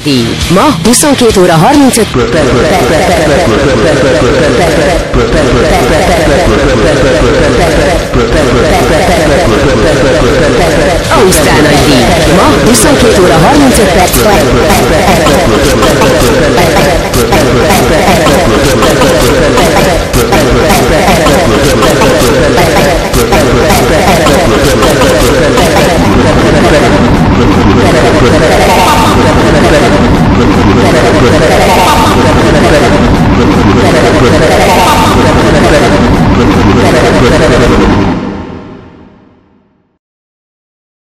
díj. Ma 22 óra 35 Ausztrál nagy díj. Ma 22 óra 35 perc.